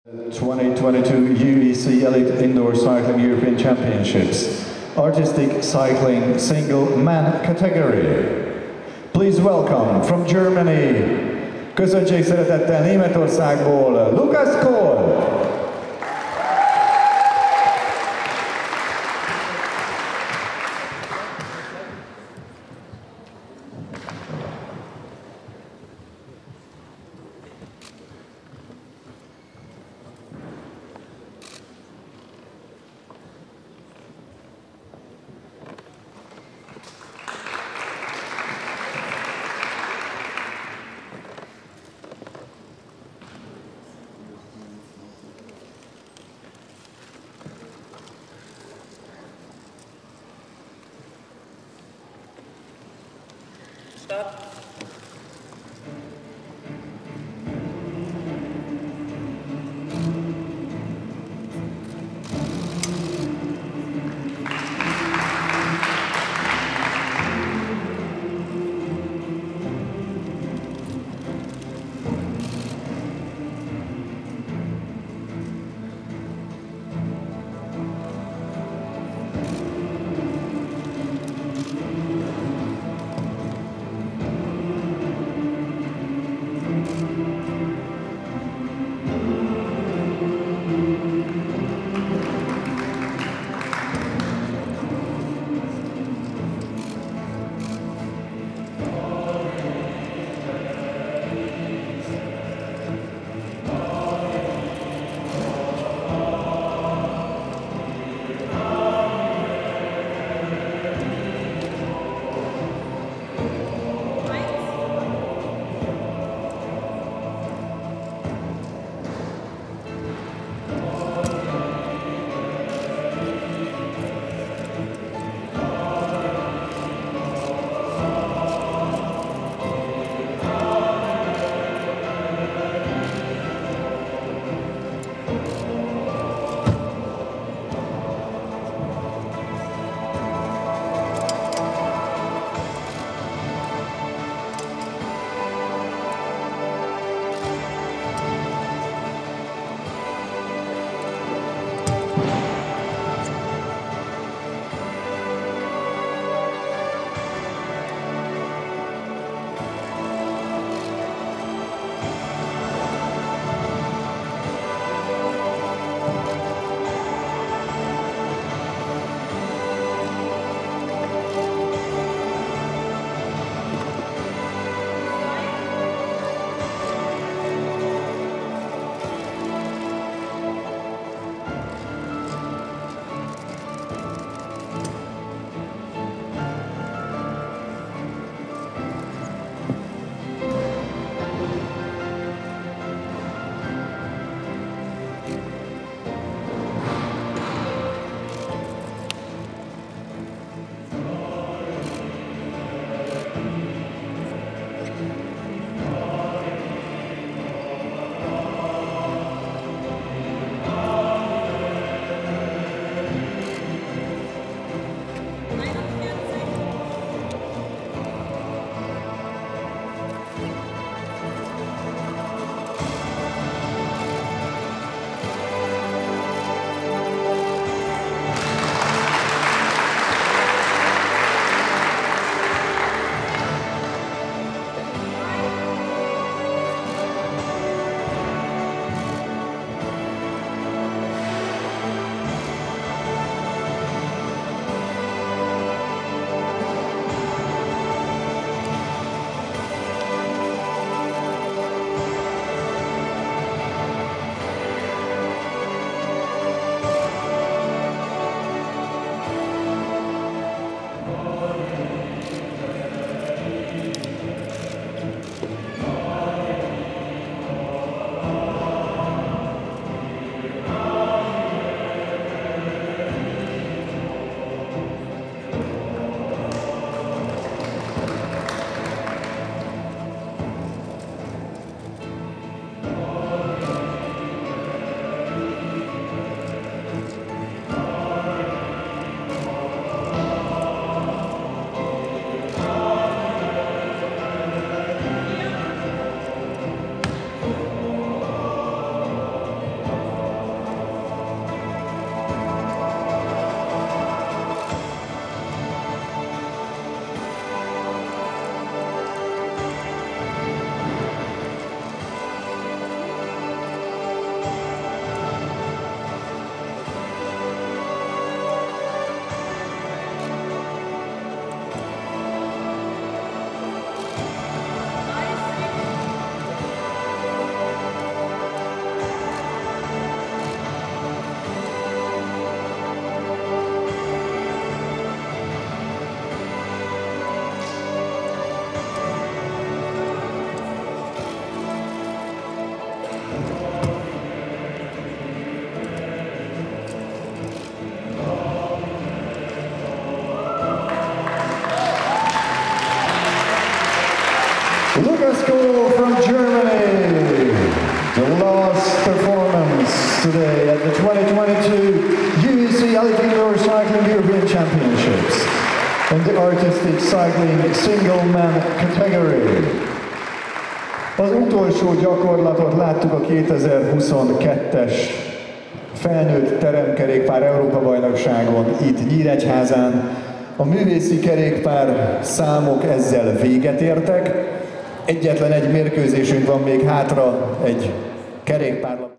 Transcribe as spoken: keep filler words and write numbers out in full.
twenty twenty-two U E C Elite Indoor Cycling European Championships, Artistic Cycling Single Man Category. Please welcome from Germany, köszöntsék szeretettel Németországból, Lukas Kohl. Stop. Lukas Kohl from Germany. The last performance today at the twenty twenty-two U E C Elite Indoor Cycling European Championships in the artistic cycling single man category. Az utolsó gyakorlatot láttuk a kétezer-huszonkettes felnőtt teremkerékpár Európa-bajnokságon itt Nyíregyházán. A művészi kerékpár számok ezzel véget értek. Egyetlen egy mérkőzésünk van még hátra, egy kerékpárlap.